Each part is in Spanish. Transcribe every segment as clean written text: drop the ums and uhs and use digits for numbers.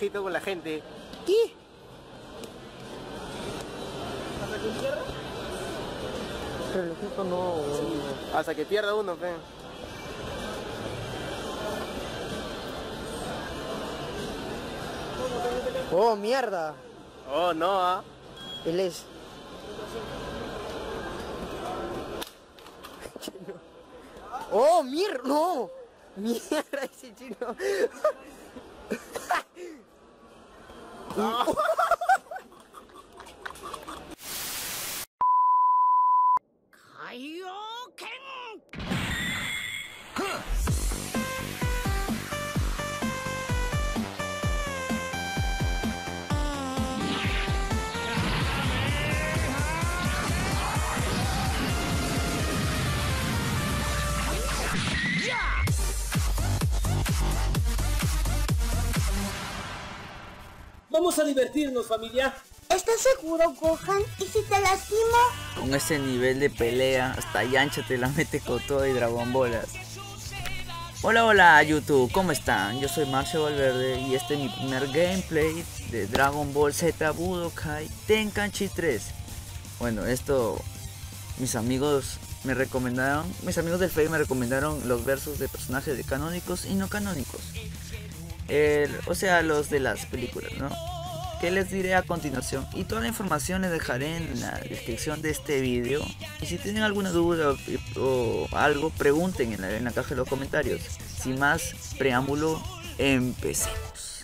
Quito con la gente. ¿Qué? ¿Hasta que pierda? Pero el ojito no, hasta que pierda uno, fe. Oh, mierda. Oh, no, ah. Él es. Oh, mierda, no. Mierda, ese chino. Vamos a divertirnos, familia. ¿Estás seguro, Gohan? ¿Y si te lastimo? Con ese nivel de pelea, hasta Yancha te la mete con todo y Dragon Ballas. Hola, hola YouTube, ¿cómo están? Yo soy Marcio Valverde y este es mi primer gameplay de Dragon Ball Z Budokai Tenkaichi 3. Bueno, esto mis amigos me recomendaron, mis amigos del Facebook me recomendaron los versos de personajes de canónicos y no canónicos. O sea, los de las películas, ¿no? Que les diré a continuación, y toda la información les dejaré en la descripción de este vídeo. Y si tienen alguna duda o algo, pregunten en la caja de los comentarios. Sin más preámbulo, empecemos.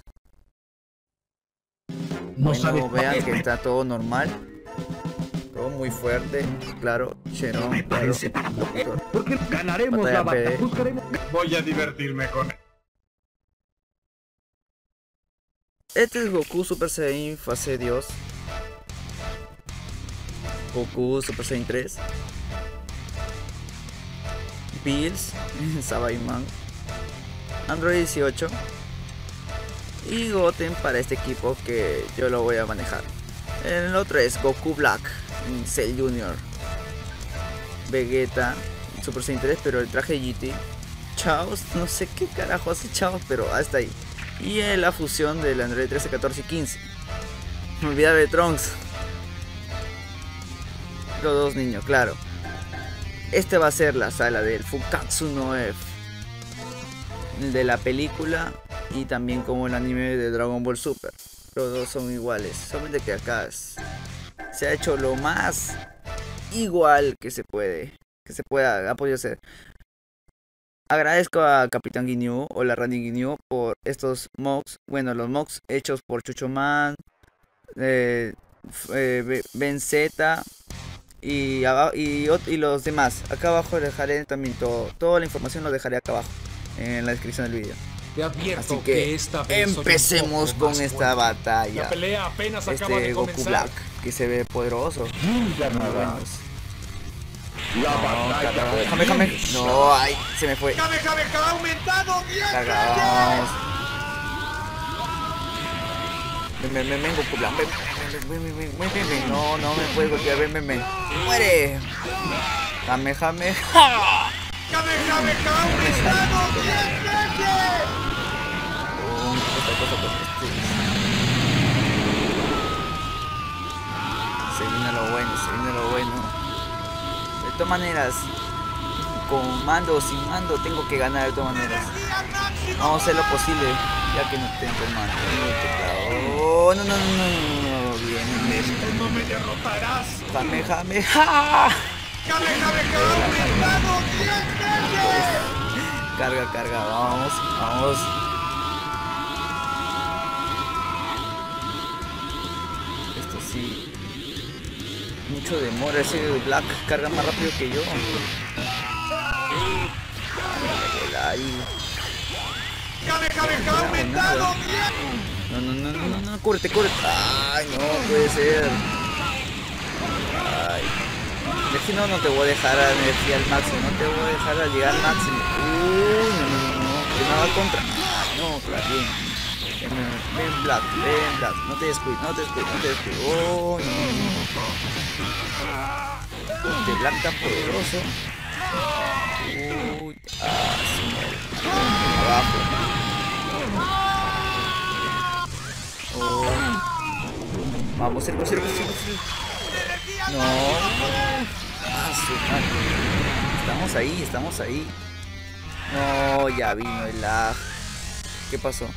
Bueno, vean que está todo normal, todo muy fuerte, claro, Shenron, claro, porque ganaremos la batalla. Voy a divertirme con él. Este es Goku Super Saiyan Fase Dios, Goku Super Saiyan 3, Bills, Sabaiman, Android 18 y Goten para este equipo que yo lo voy a manejar. El otro es Goku Black, Cell Junior, Vegeta, Super Saiyan 3 pero el traje GT, Chaos, no sé qué carajo hace Chaos pero hasta ahí. Y la fusión del Android 13, 14 y 15. Me olvidaba de Trunks. Los dos niños, claro. Este va a ser la sala del Fukatsu no F, el de la película y también como el anime de Dragon Ball Super. Los dos son iguales, solamente que acá se ha hecho lo más igual que se pueda, ha podido hacer. Agradezco a Capitán Ginyu o la Randy Ginyu por estos mocks. Bueno, los mocks hechos por Chuchoman, Ben Z y los demás. Acá abajo dejaré también toda la información, lo dejaré acá abajo en la descripción del vídeo. Así que esta vez empecemos con esta batalla. La pelea apenas acaba de Goku comenzar. Black, que se ve poderoso. Déjame. No, ay, se me fue. ¡Kamehameha aumentado! Cargamos. Ven, Goku Black. Ven. No me puedes golpear. Ven. ¡Muere! Kamehameha. ¡Kamehameha aumentado! Se viene lo bueno. De todas maneras, con mando o sin mando, tengo que ganar de todas maneras. Vamos a hacer lo posible, ya que no tengo mando. Oh, no. ¡No me derrotarás! ¡Kamehameha! ¡Kamehameha aumentado! Carga, vamos. Esto sí. Mucho demora, ese Black carga más rápido que yo. ¡Kamehameha aumentado! No, cúrete. Ay, no puede ser. Ay. Es que no te voy a dejar a energía al máximo, no te voy a dejar a llegar al máximo. No, que nada contra. No, claro, bien. Ven Black, no te descuides. Oh, no. Este Black tan poderoso. Uy, sí, abajo. Vamos, cerco. No. Ah, su madre. Estamos ahí. No, ya vino el lag. ¿Qué pasó?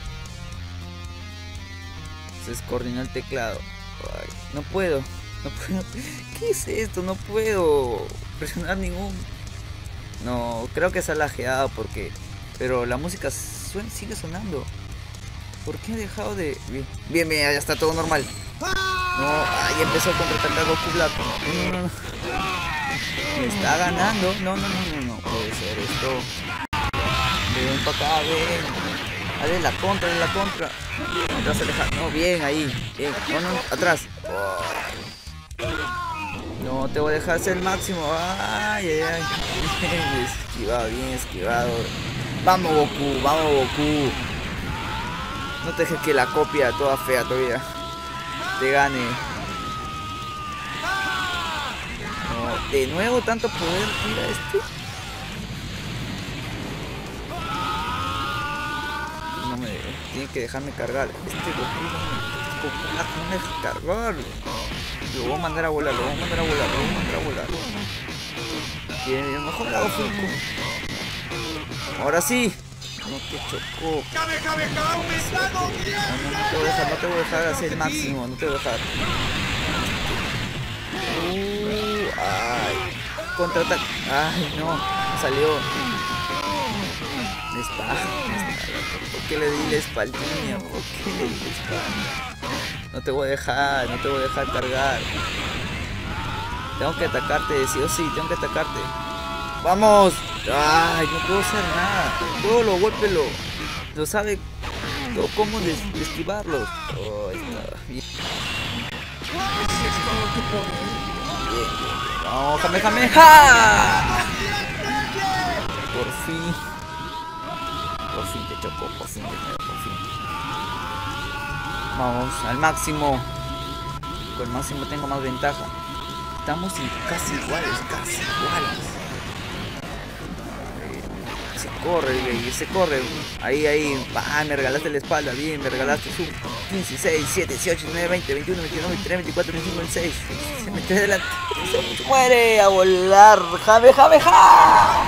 Se descoordinó el teclado. Ay, no puedo. ¿Qué es esto? No puedo presionar ningún. No, creo que se ha lajeado porque. Pero la música sigue sonando. ¿Por qué he dejado de...? Bien, ya está todo normal. No, ahí empezó a contraatacar Goku Black. No. Me está ganando. No puede ser esto. Ven para acá, ven. Dale la contra. Atrás aleja. No, bien ahí. Bien. No, atrás. No te voy a dejar hacer el máximo. Ay. Bien esquivado. Vamos Goku. No te dejes que la copia toda fea todavía te gane. No, de nuevo tanto poder. Mira este. No me tiene que dejarme cargar. Este Goku no me deja cargar. Lo voy a mandar a volar. Bien, mejor lo hago Fulco. Ahora sí. No te chocó. ¡Kamehameha aumentado! No te voy a dejar hacer el máximo. No te voy a dejar. Ay. Contraataque. Ay, no. Salió. Está. ¿Por qué le di la espaldilla? No te voy a dejar cargar. Tengo que atacarte, sí o sí, tengo que atacarte. ¡Vamos! ¡Ay! No puedo hacer nada. Todos los golpes lo sabe cómo esquivarlos. Oh, está bien. Bien. ¡Vamos, Kamehameha! Por fin te chocó, por fin. Vamos, al máximo. Con el máximo tengo más ventaja. Estamos casi iguales. Se corre. Ahí. Me regalaste la espalda. Bien, me regalaste su 15, 16, 17, 18, 19, 20, 21, 22, 23, 24, 25, 26. Se mete delante. Se muere a volar. ¡Kamehameha!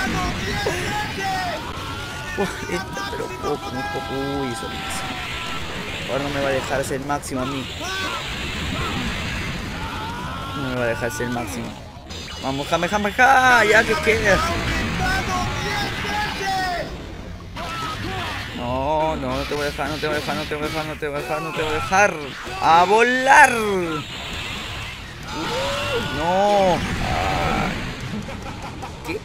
Pero poco. Uy, eso es. Ahora no me va a dejar hacer el máximo a mí. No me va a dejar hacer el máximo. Vamos, Kamehameha. Ya que queda. No te voy a dejar. ¡A volar! No. ¿Qué?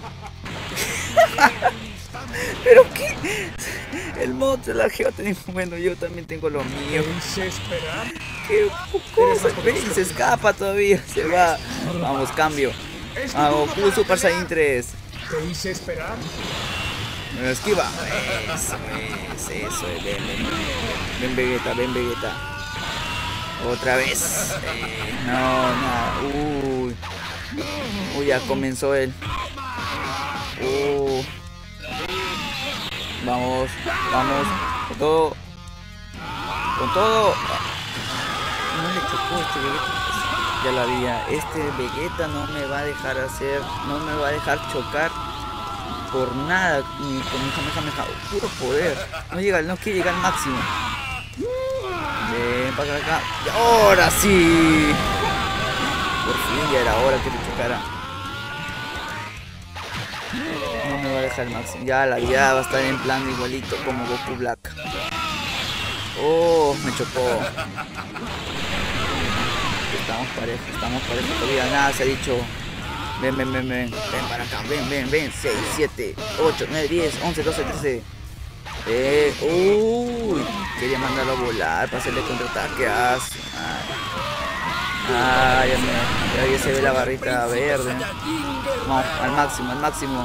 ¿Pero qué? El mod de la Geotenía. Bueno, yo también tengo lo mío. ¿Qué cosa? ¿Ves? Se escapa todavía. Se va. Vamos, cambio. A Goku Super Saiyan 3. Te hice esperar. Me esquiva. Eso. Ven Vegeta. Otra vez. No. Uy, ya comenzó él. Vamos. Con todo. No le chocó este Vegeta. Ya lo había. Este Vegeta no me va a dejar chocar por nada, ni con un Kamehameha, puro poder. No quiere llegar al máximo. Ven para acá. Y ahora sí. Por fin ya era hora que te chocara. No me va a dejar el máximo. Ya la vida va a estar en plan igualito como Goku Black. Oh, me chocó. Estamos parejos todavía. Nada se ha dicho. Ven para acá, ven, 6, 7, 8, 9, 10, 11, 12, 13. Quería mandarlo a volar para hacerle contraataque. Ya se ve la barrita verde. Vamos, al máximo.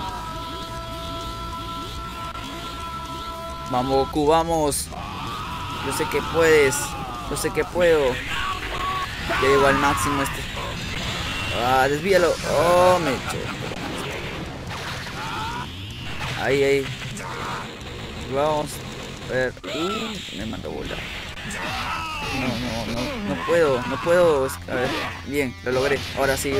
Vamos, Goku, vamos. Yo sé que puedes, yo sé que puedo. Ya llego al máximo este. Desvíalo. Oh, me chocó. Ahí. Vamos. A ver. Me mandó a volar. No puedo. A ver, bien, lo logré. Ahora sí.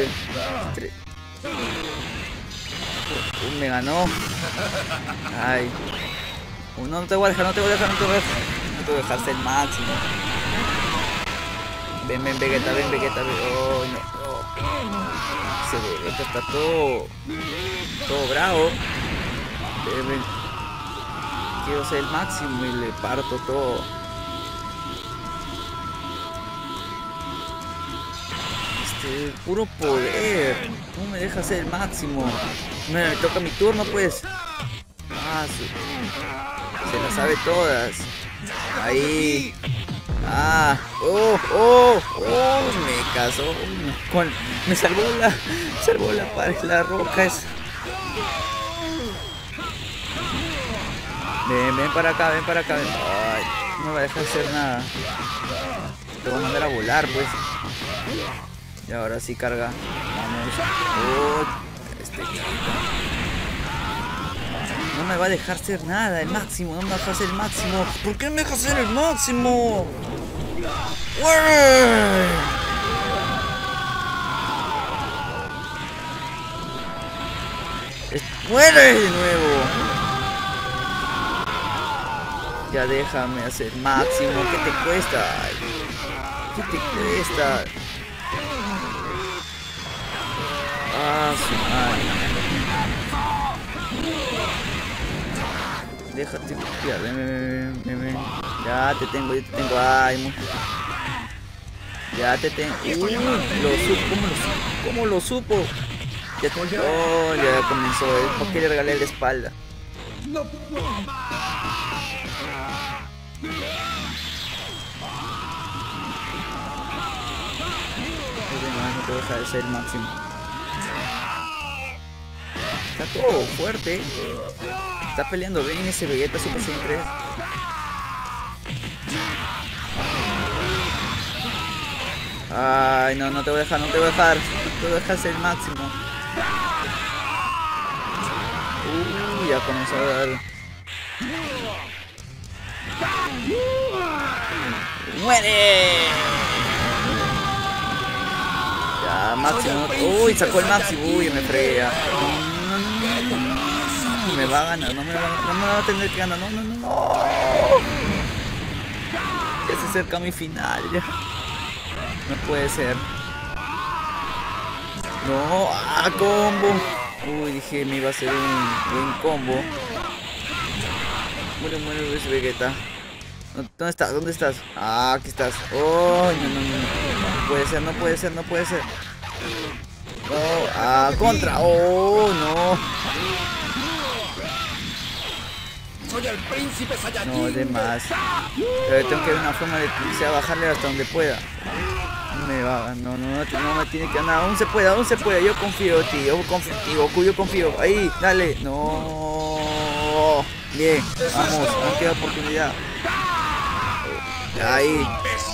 Me ganó. Ay. No te voy a dejar, no te voy a dejar ser el máximo. Ven, Vegeta, ven. Oh, no. Ese Vegeta está todo bravo. Ven. Quiero ser el máximo y le parto todo. Puro poder. No me deja ser el máximo. Me toca mi turno, pues. Ah, se las sabe todas. Ahí. Ah. Me casó. Me salvó la pared, la roca. Ven para acá. Ay, no me va a dejar hacer nada. Te voy a mandar a volar, pues. Y ahora sí carga. Vamos. No me va a dejar ser nada, el máximo. No me va a dejar ser el máximo. ¿Por qué no me deja ser el máximo? ¡Muere de nuevo! Ya déjame hacer el máximo. ¿Qué te cuesta? ¿Qué te cuesta? Ah, su madre. Déjate copiar, ven. Ya te tengo. Ay, ya te tengo. ¿Cómo lo supo? Ya comenzó. ¿Por qué le regalé la espalda? No te voy a dejar de ser el máximo. Está todo fuerte. Está peleando bien ese Vegeta Super Saiyan 3. Ay, no te voy a dejar. No te voy a dejar ser el máximo. Ya comenzó a dar. ¡Muere! Ya, máximo. Uy, sacó el máximo. Uy, me fregué. Me va a ganar, no me va a tener que ganar. No. Ya se acerca mi final. Ya. No puede ser. No, combo. Uy, dije me iba a hacer un buen combo. Muere ese Vegeta. ¿Dónde estás? Ah, aquí estás. Oh, no. No puede ser. Oh, contra. Oh, no. Soy el príncipe Saiyajin. No, de más. Pero tengo que ver una forma de que sea bajarle hasta donde pueda. No me tiene que ganar. Aún se puede. Yo confío en ti. Goku, yo confío. Ahí, dale. No. Bien, vamos. No queda oportunidad. Ahí.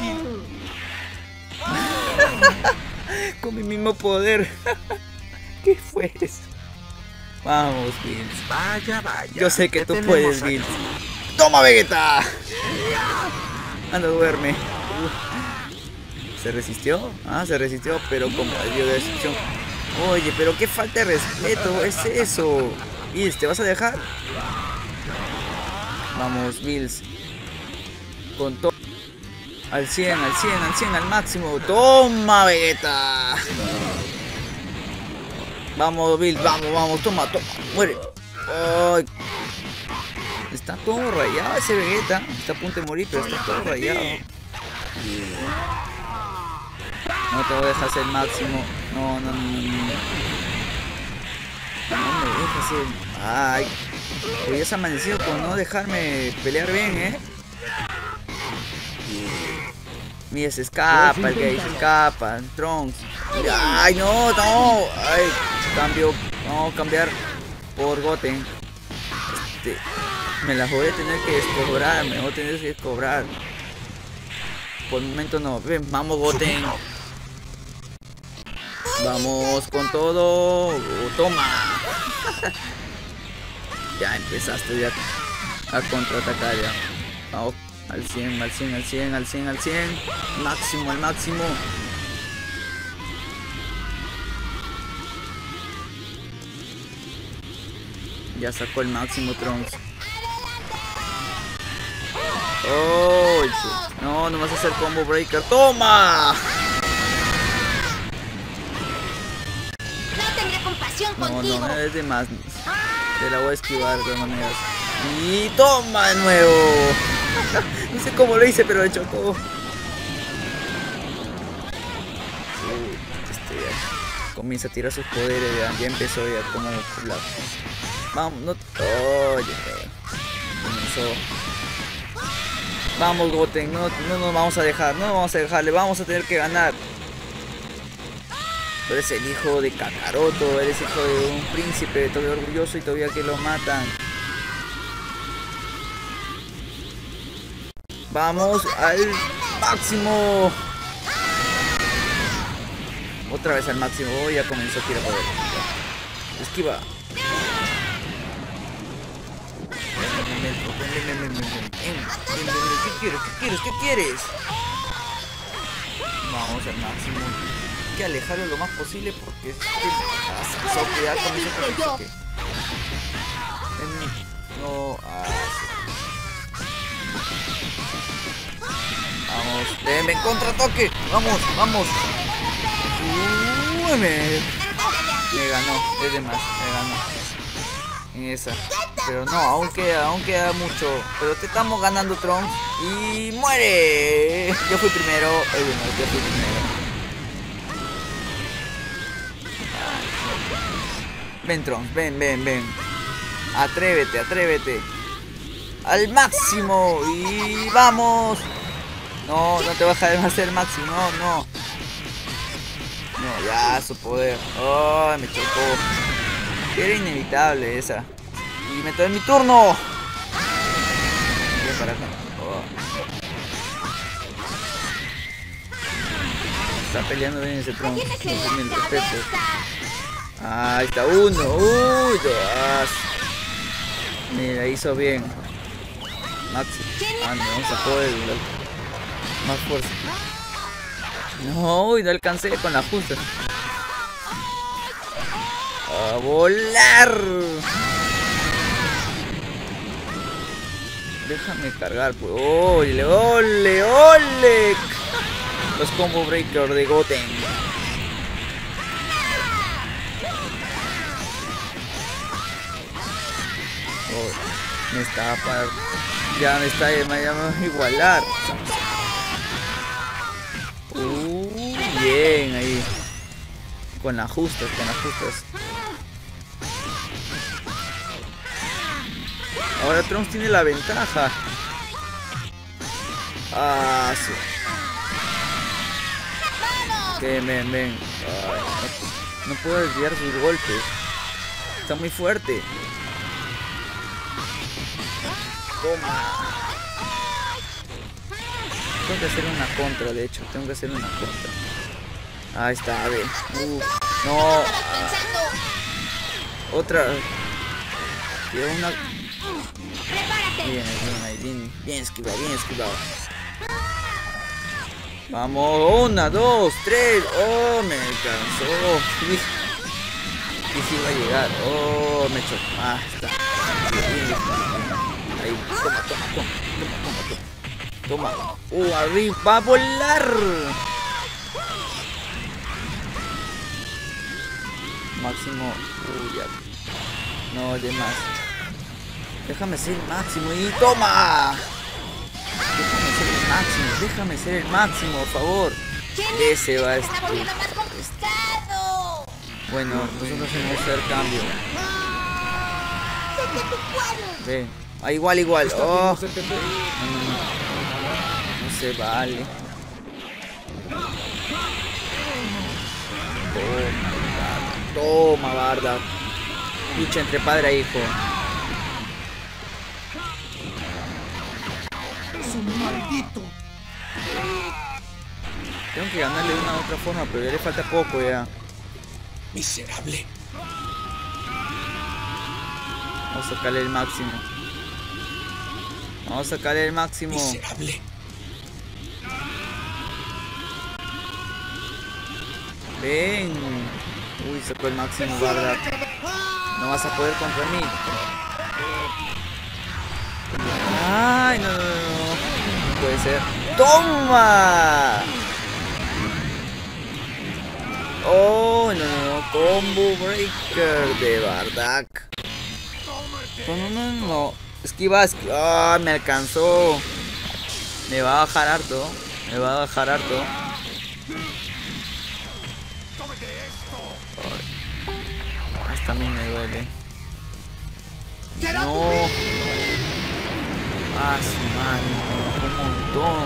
Con mi mismo poder. ¿Qué fue eso? Vamos, Bills. Vaya. Yo sé que tú puedes, Bills. ¡Toma, Vegeta! Anda, duerme. ¿Se resistió? Ah, se resistió, pero como dio de destrucción. Oye, pero qué falta de respeto es eso. Bills, ¿te vas a dejar? Vamos, Bills. Con todo. Al 100, al máximo. ¡Toma, Vegeta! Vamos, Bills, vamos, toma, muere. Ay. Está todo rayado ese Vegeta. Está a punto de morir, pero está todo rayado. No te voy a dejar ser el máximo. No. No me dejas ser. Ay. Hoy has amanecido con no dejarme pelear bien, Mira, se escapa el Gay, se escapa. Trunks. Ay, no. Ay, cambio. Vamos a cambiar por Goten. Me las voy a tener que descobrar. Me voy a tener que descobrar. Por el momento no. Ven, vamos, Goten. Vamos con todo. Toma. Ya empezaste ya a contraatacar ya. Vamos. Al 100, al 100, al 100, al 100, al 100. Máximo, al máximo. Ya sacó el máximo Trunks. Oh, no, no vas a hacer combo breaker. ¡Toma! No tendré compasión contigo. No, es de más. Te la voy a esquivar de todas maneras. Y toma de nuevo. No sé cómo lo hice, pero he chocó. Comienza a tirar sus poderes, ya empezó ya como la... Vamos, no... Oye, comenzó. Vamos, Goten, no nos vamos a dejar, no nos vamos a dejarle, vamos a tener que ganar. Tú eres el hijo de Kakaroto, eres hijo de un príncipe, todavía orgulloso y todavía que lo matan. Vamos al máximo. Otra vez al máximo. Oh, ya comenzó a tirar poder. Esquiva. ¿Qué quieres? ¿Qué quieres? ¿Qué quieres? Vamos al máximo. Hay que alejarlo lo más posible porque es que ya comenzó con el no. Vamos, ven, contratoque. Vamos, vamos. Uy, me ganó, es de más, me ganó. En esa. Pero no, aún queda mucho. Pero te estamos ganando, Trunks. Y muere. Yo fui primero. Yo fui primero. Ven, Trunks, ven. Atrévete. Al máximo. Y vamos. No te vas a dejar hacer el máximo. No, ya, su poder. Oh, me chocó. Era inevitable esa. Y me toca mi turno. Voy para acá. Oh. Está peleando bien ese Trunks. No el respeto. Ahí está uno. Uy, dos. Mira, hizo bien. Maxi. No sacó el más fuerza. No, no alcancé con la justa. ¡A volar! Déjame cargar, pues. ¡Ole! Los combo breaker de Goten. Oh, me está para... Ya me va a igualar. Bien ahí. Con las justas. Ahora Trunks tiene la ventaja. Ah, sí. Que ven. Ay, no puedo desviar sus golpes. Está muy fuerte. Toma. Tengo que hacer una contra, de hecho. Ahí está, a ver. No. Otra. Quiero una. Bien esquivado. Vamos, 1, 2, 3. Oh, me alcanzó. Y si va a llegar. Oh, me chocó. Ah, está. Ahí, toma. Arriba, va a volar. Máximo. Ya. No, de más. Déjame ser el máximo y toma. Déjame ser el máximo, por favor. Ese va a estar. Bueno, nosotros tenemos que hacer cambio. Ven. Ah, igual. Oh. No se vale. Toma, Barda. Lucha entre padre e hijo. Es un maldito. Tengo que ganarle de una u otra forma, pero ya le falta poco ya. Miserable. Vamos a sacarle el máximo. Vamos a sacarle el máximo. Miserable. Ven. Uy, sacó el máximo, Bardock. No vas a poder contra mí. Ay, no, no, no. No puede ser. ¡Toma! Oh, no, no. Combo breaker de Bardock. No, no, no, no. Esquiva, esquiva. Ah, me alcanzó. Me va a bajar harto. Me va a bajar harto. Hasta a mí me duele. No. Ah, su madre. Un montón.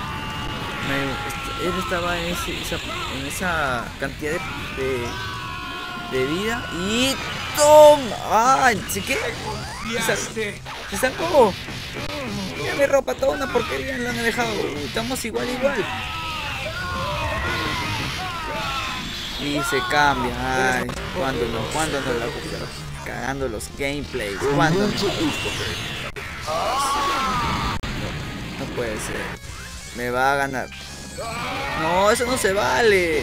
Él estaba en esa cantidad de vida. Y toma. Ah, ¿sí qué? Se sacó. Mira mi ropa, toda una porquería la han dejado. Estamos igual. Y se cambia. Ay, cuando no la busca. Cagando los gameplays. ¿Cuándo no? No puede ser. Me va a ganar. No, eso no se vale.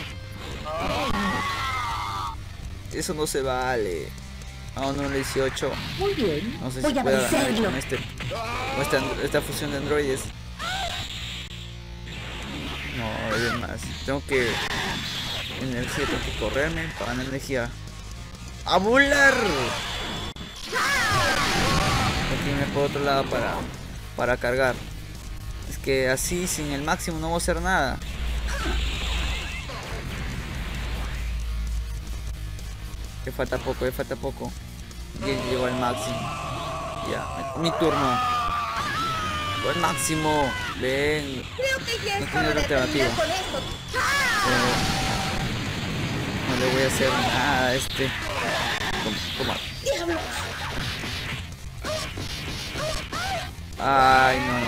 Eso no se vale. Vamos a un 18. Muy bien. No sé si pueda ganar con esta fusión de androides. No, es más. Tengo que energía, tengo que correrme para ganar energía. ¡A volar! Tengo que irme por otro lado para cargar. Es que así sin el máximo no voy a hacer nada. Le falta poco. Ya llegó al máximo. Ya, mi turno. Llegó al máximo. Ven. Creo que ya No es tiene hora de alternativa. terminar con esto. No le voy a hacer nada a este. Toma. ¡Diablos! Ay, no.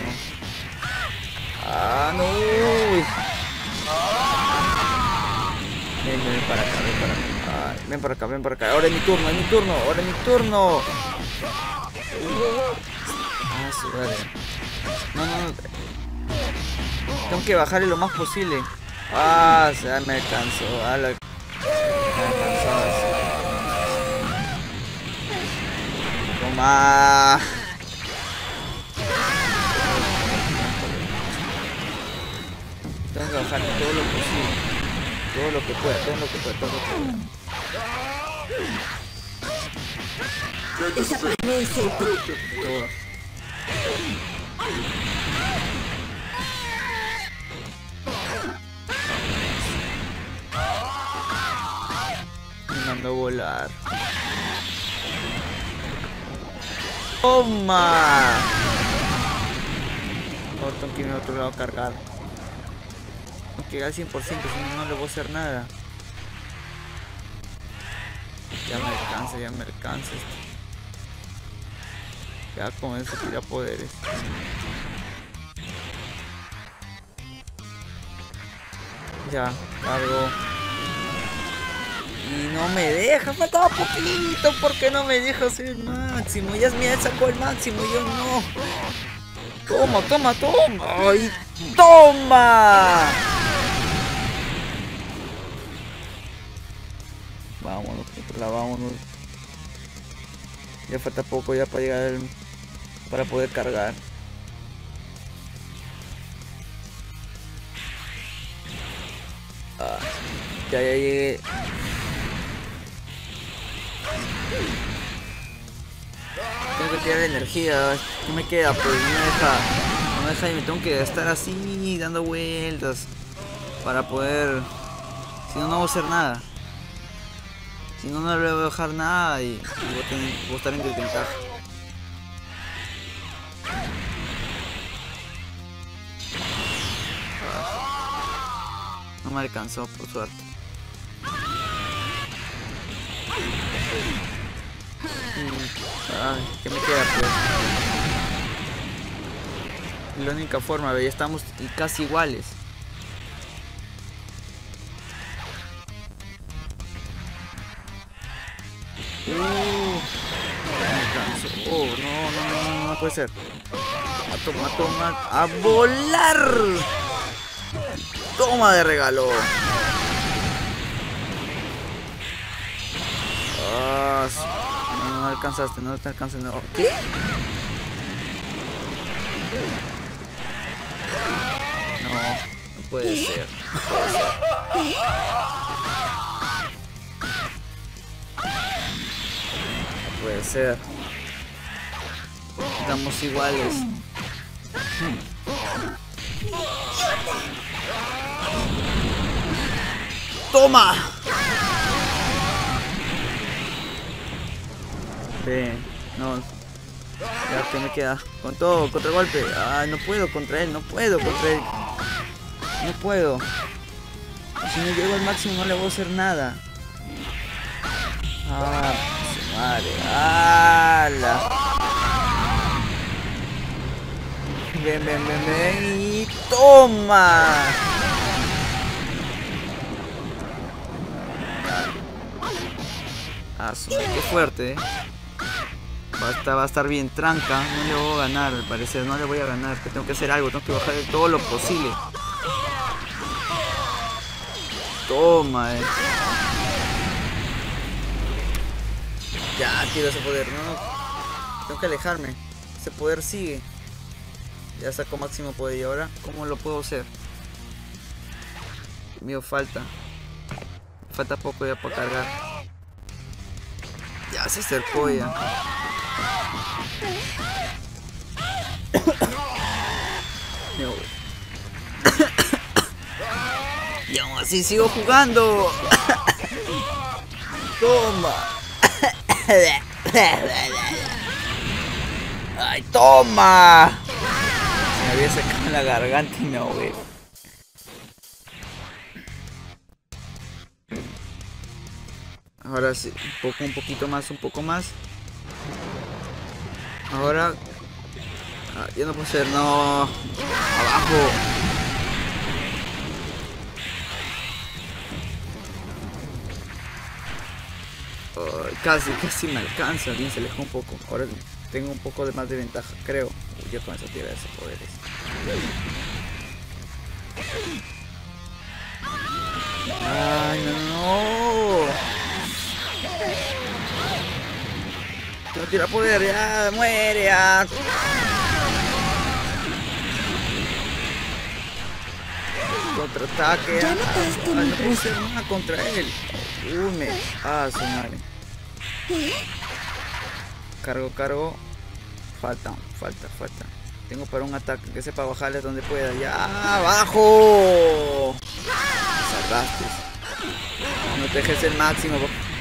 Ah, no. Uy. Ven para acá. Ay, ven para acá. Ahora es mi turno. Ah, su madre. No. Tengo que bajarle lo más posible. Ah, se me alcanzó. Me alcanzó. Toma. Tengo que bajar todo lo posible. Todo lo que pueda. Desaparece. Todo. Me mandó a volar. ¡Toma! Ahora tengo que irme a otro lado a cargar. Tengo que llegar al 100%, si no le voy a hacer nada. Ya me alcanza. Ya con eso tira poderes. Ya, cargo. Y no me deja, faltaba poquito. ¿Por qué no me deja hacer el máximo? Ya me sacó el máximo, yo no. Toma. ¡Ay, toma! Vámonos, vámonos. Ya falta poco ya para llegar para poder cargar. Ya llegué. Tengo que tirar energía. ¿Qué me queda? Pues no me deja y me tengo que estar así dando vueltas para poder. Si no, no voy a hacer nada. Si no, no le voy a dejar nada y voy a estar en desventaja. No me alcanzó, por suerte. Ay, ¿qué me queda, pues? La única forma, ya estamos casi iguales. Me alcanzó. Oh, no. puede ser. Toma, toma, a volar. Toma de regalo. Ah, no alcanzaste, no te alcanzaste. No. ¿Qué? No puede ser. No puede ser. Estamos iguales. ¡Toma! No. Ya, ¿qué me queda? Con todo, contra golpe. Ah, no puedo contra él, no puedo contra él. No puedo. Si no llego al máximo no le voy a hacer nada. Ah, su madre. ¡Hala! Ven, ven, ven, ven. Y toma. Ah, qué fuerte, va a estar bien tranca. No le voy a ganar, al parecer. No le voy a ganar. Que tengo que hacer algo. Tengo que bajar de todo lo posible. Toma, Ya, quiero ese poder. No. Tengo que alejarme. Ese poder sigue. Ya sacó máximo poder. Y ahora, ¿cómo lo puedo hacer? Mío, falta poco ya para cargar. Ya se acercó ya. No. Y aún así sigo jugando. Toma. Ay, toma. Se me había sacado la garganta y me ahogué. Ahora sí, un poquito más, un poco más. Ahora... ya no puedo hacer, no. Abajo. Casi me alcanza. Bien, se alejó un poco. Ahora tengo un poco de más de ventaja, creo. Yo con esa tira de esos poderes. Ay, no. No tira poder, ya, muere, ya. Contraataque, ya. No puedo hacer nada contra él. Su madre. Cargo. Falta. Tengo para un ataque que sepa bajarle donde pueda. ¡Ya! ¡Abajo! Salvaste. No te dejes el máximo.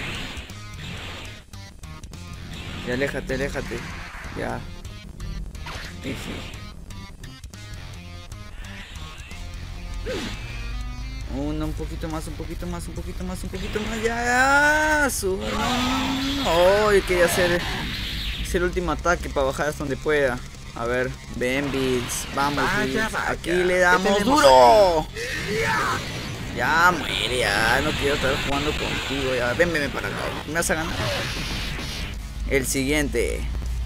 Ya, aléjate. Ya. Un poquito más. Ya. Yo quería hacer el último ataque para bajar hasta donde pueda. A ver, ven, Bills. Vamos, Bills. Aquí le damos duro. Ya, muere, ya. No quiero estar jugando contigo. Ya, ven para acá. Me vas a ganar. El siguiente.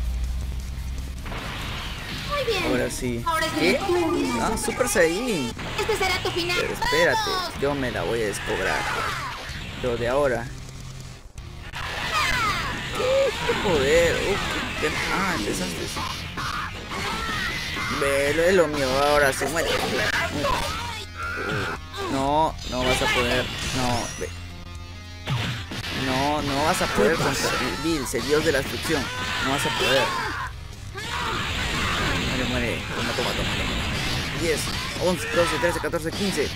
Muy bien. Ahora sí. Ahora es ¿Qué? Ah, Super Saiyan. Este será tu final. Pero espérate, ¡Vamos! yo me la voy a descobrar. Lo de ahora. ¿Qué poder? Empezaste. Ve, es lo mío, ahora se muere. No vas a poder. No vas a poder contra Bills, el dios de la destrucción. No vas a poder. Muere. Toma. 10, 11, 12, 13, 14, 15.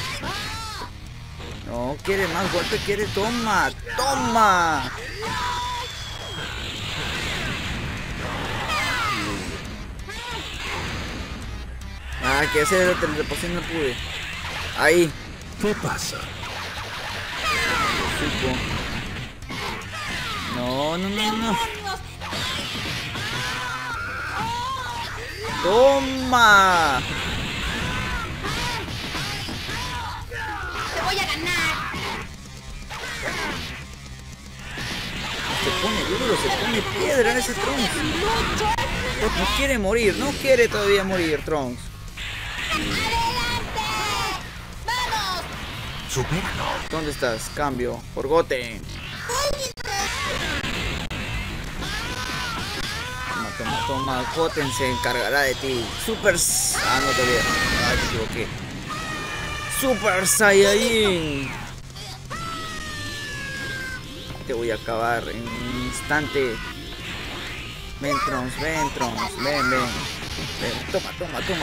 No, quiere más golpe, toma. Que hacer la teleportación no pude. Ahí. ¿Qué pasa? No. Toma. Te voy a ganar. Se pone duro, se pone piedra ese Trunks. No quiere morir, no quiere todavía morir Trunks. Supéralo. ¿Dónde estás? Cambio por Goten. Toma, Goten se encargará de ti. Super... Ah, no todavía. Ah, me equivoqué. Super Saiyajin. Te voy a acabar en un instante. Ven Trunks, ven. Toma.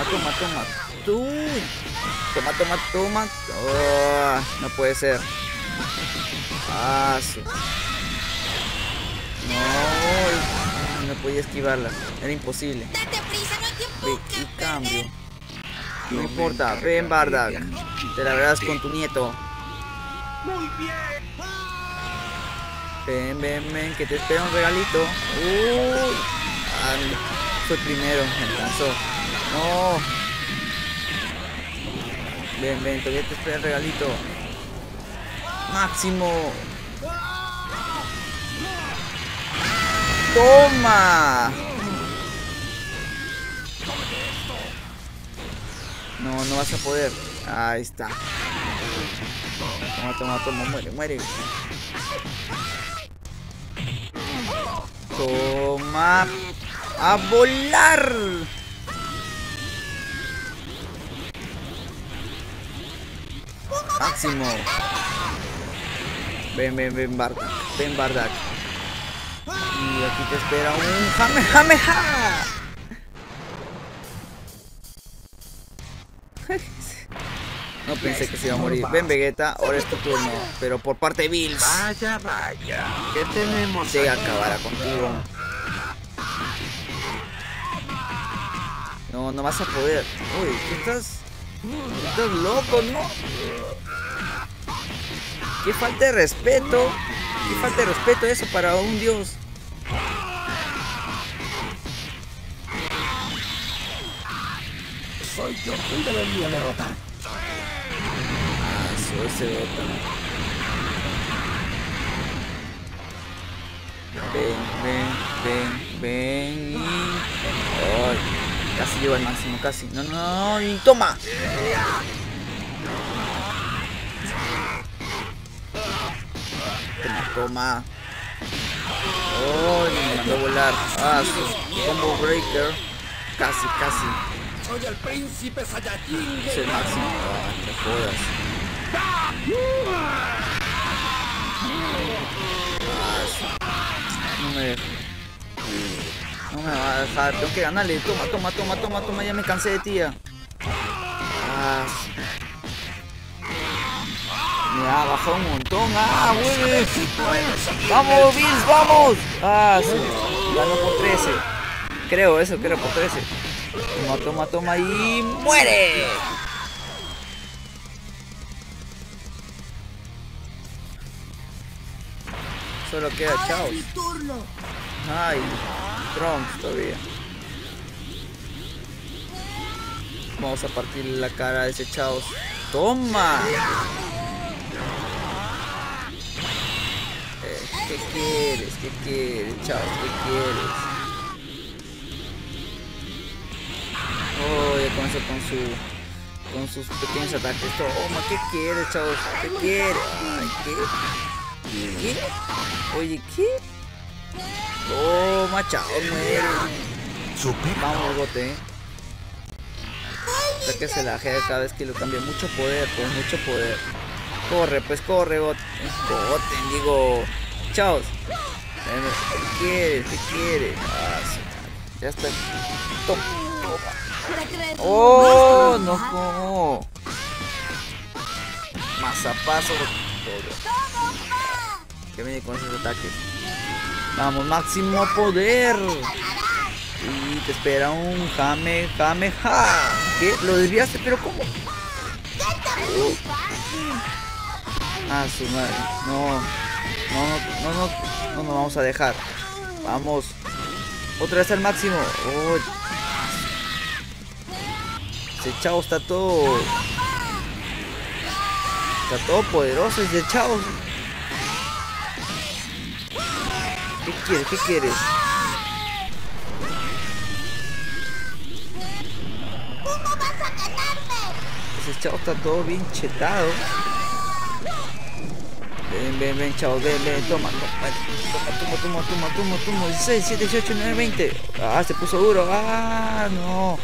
Uy. Toma. Oh, no puede ser. Ah, sí. No podía esquivarla. Era imposible. Y cambio. No importa. Ven, Bardock. Te la verás con tu nieto. Ven, que te espera un regalito. Fue primero, me alcanzó. No. Ven, todavía te espera el regalito. Máximo. ¡Toma! No vas a poder. Ahí está. Toma, muere. Toma. ¡A volar! Máximo. Ven, Bardock. Y aquí te espera un Kamehameha. No pensé que se iba a morir. Ven, Vegeta, ahora es tu turno. Pero por parte de Bills. Vaya. ¿Qué tenemos? Se acabará contigo. No vas a poder. Uy, estás loco, ¿no? Qué falta de respeto. Eso para un dios. Soy yo quien debería derrotar. Soy ese botón. Ven. Ay, casi llevo al máximo, casi. No, y toma. Toma. Oh, me mandó a volar. Su combo breaker. Casi. Soy el príncipe Saiyajin. Es el máximo. Te jodas. No me va a dejar. Tengo que ganarle. Toma. Ya me cansé de tía. Me ha bajado un montón. Güey. Vamos, Bills, vamos. Sí. Ganó por 13. Creo que era por 13. Toma y muere. Solo queda Chaos. Ay, Trunks todavía. Vamos a partirle la cara a ese Chaos. Toma. ¿Qué quieres, Chaos? ¿Qué quieres? Oh, ya comenzó con sus pequeños ataques. Toma, ¿qué quieres, Chaos? ¿Qué quieres? Ay, ¿qué? Oye, ¿qué? Toma, Chaos, muere. Vamos, Goten. Hasta que se la jega cada vez que lo cambia. Mucho poder. Corre, Goten. Digo, Chaos. ¿Qué quieres? Ya está. Toma. Oh, no. Mazapazo. Que viene con esos ataques. Vamos, máximo poder. Y te espera un Kamehameha. ¿Qué? ¿Lo desviaste? ¿Pero cómo? Su madre. No nos vamos a dejar. Vamos. Otra vez al máximo. Ese Chao está todo poderoso ese Chao. ¿Qué quieres? ¿Qué quieres? Ese chavo está todo bien chetado. Ven, chavo, ven, toma, 16, 7, 18, 9, 20. Ah, se puso duro. Ah, no.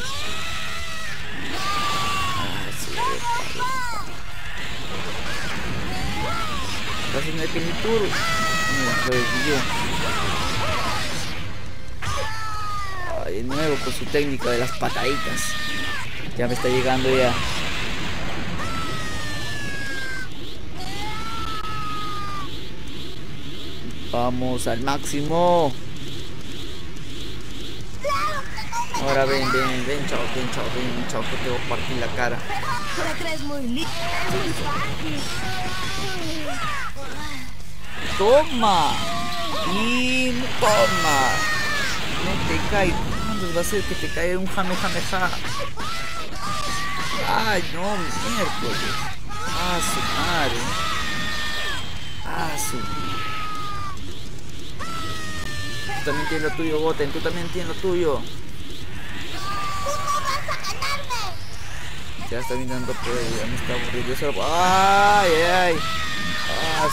Está haciendo el Pinitur. Mira, lo desvió. De nuevo con su técnica de las pataditas. Ya me está llegando ya. Vamos al máximo. Ahora ven, chao, que te voy a partir la cara. Toma. Y toma. No te caigas. Va a ser que te caiga un jamejameja. Ay, no, miércoles. Ah, su madre. Ah, su. Tú también tienes lo tuyo, Goten. Tú también tienes lo tuyo. Ya está mirando por ahí. Ya me está aburrido. Yo solo... Ay. Ah,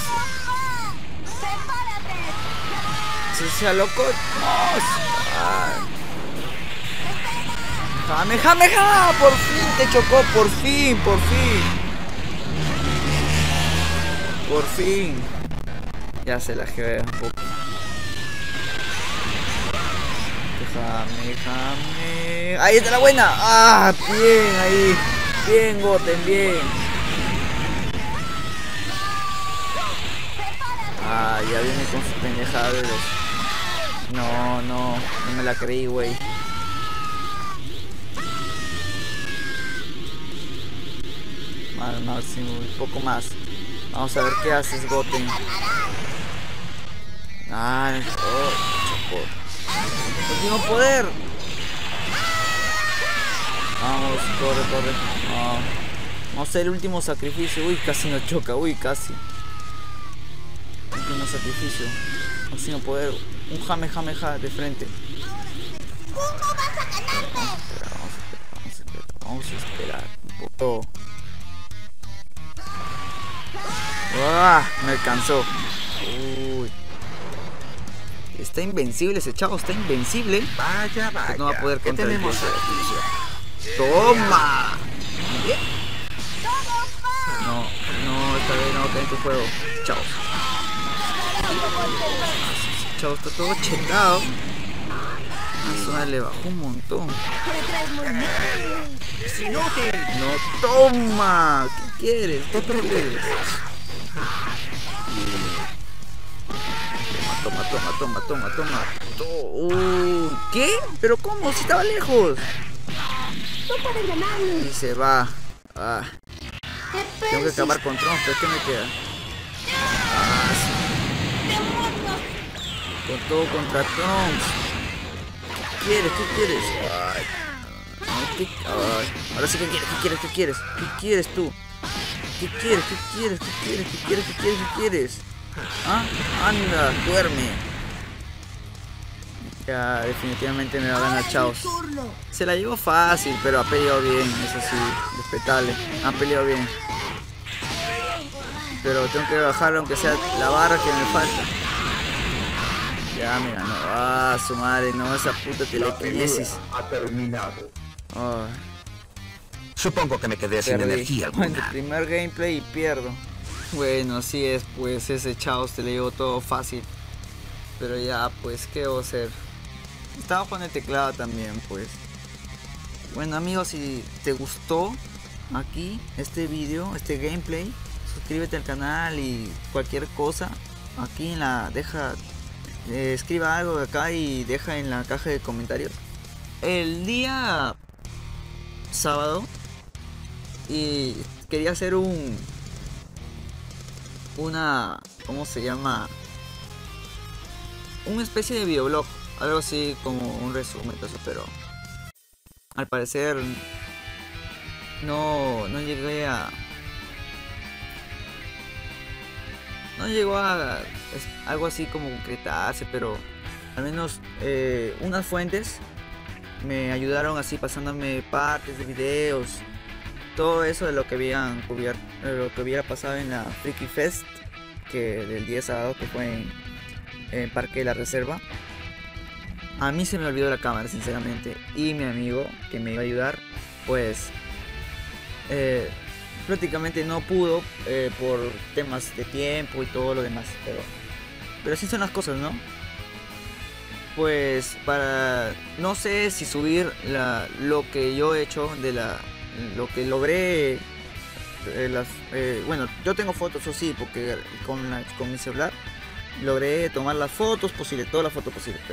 su. Se loco. ¡Jamejameja! Por fin te chocó, por fin. Por fin. Ya se la llevé un poco. Jame. ¡Ahí está la buena! ¡Ah! Bien, ahí. Bien, Goten, bien. Ah, ya viene con su pendejada de los... No me la creí, güey. Al máximo, un poco más. Vamos a ver qué haces, Goten. Ah, chocó. Último poder. Vamos, corre. Vamos a hacer el último sacrificio. Uy, casi nos choca, casi. Último sacrificio. Máximo poder. Un jamejameja de frente. Vamos a esperar un poco. Me alcanzó. Uy. Está invencible ese chavo, está invencible. Vaya. No va a poder contra el tenemos aquí. ¡Toma! No, esta vez no cae en tu juego. Chao. Chao, está todo chetado. La zona le bajó un montón. No, toma. ¿Qué quieres? ¿Qué quieres? Toma. ¿Qué? ¿Pero cómo? Si estaba lejos. Y se va. Tengo que acabar con Trunks, pero ¿qué me queda? Con todo contra Trunks. ¿Qué quieres? Ahora sí, ¿qué quieres tú? ¿Qué quieres? ¿Ah? Anda, duerme. Ya, definitivamente me va a ganar Chaos. Se la llevó fácil, pero ha peleado bien, eso sí, respetable. Ha peleado bien. Pero tengo que bajar aunque sea la barra que me falta. Ya me ganó. Su madre, no, esa puta telequinesis. Ha terminado. Supongo que me quedé sin energía alguna. En el primer gameplay y pierdo. Bueno, así es, pues ese Chaos te le llevó todo fácil. Pero ya, pues, ¿qué voy a hacer? Estaba con el teclado también, pues. Bueno, amigos, si te gustó aquí este video, este gameplay, suscríbete al canal y cualquier cosa aquí en la escriba algo de acá y deja en la caja de comentarios. El día sábado y quería hacer ¿cómo se llama? Una especie de videoblog, algo así como un resumen, pero al parecer no llegué a no llegó a algo así como concretarse, pero al menos unas fuentes me ayudaron así pasándome partes de videos, todo eso de lo que habían cubierto, lo que hubiera pasado en la Freaky Fest, que del día sábado, que fue en Parque de la Reserva. A mí se me olvidó la cámara, sinceramente, y mi amigo que me iba a ayudar, pues prácticamente no pudo por temas de tiempo y todo lo demás, pero así son las cosas, ¿no? Pues no sé si subir lo que yo he hecho lo que logré, bueno, yo tengo fotos, o sí, porque con mi celular logré tomar las fotos posibles, todas las fotos posibles,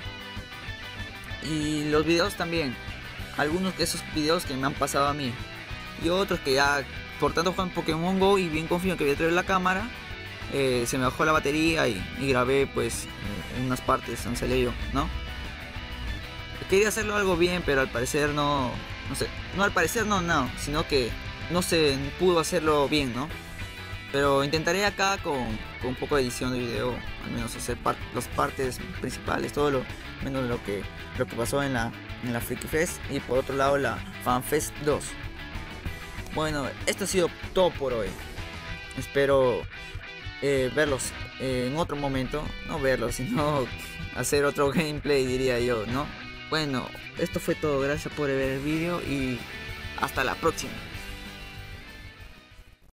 y los videos también, algunos de esos videos que me han pasado a mí, y otros que ya por tanto jugar Pokémon Go y bien confío que voy a traer la cámara, se me bajó la batería y grabé pues en unas partes donde salí yo, ¿no? Quería hacerlo algo bien, pero al parecer no sé, no al parecer no, sino que no se pudo hacerlo bien, ¿no? Pero intentaré acá con un poco de edición de video, al menos hacer las partes principales, todo lo menos lo que pasó en la Freaky Fest, y por otro lado la FanFest 2. Bueno, esto ha sido todo por hoy. Espero verlos en otro momento, no verlos, sino hacer otro gameplay, diría yo, ¿no? Bueno, esto fue todo, gracias por ver el vídeo y hasta la próxima.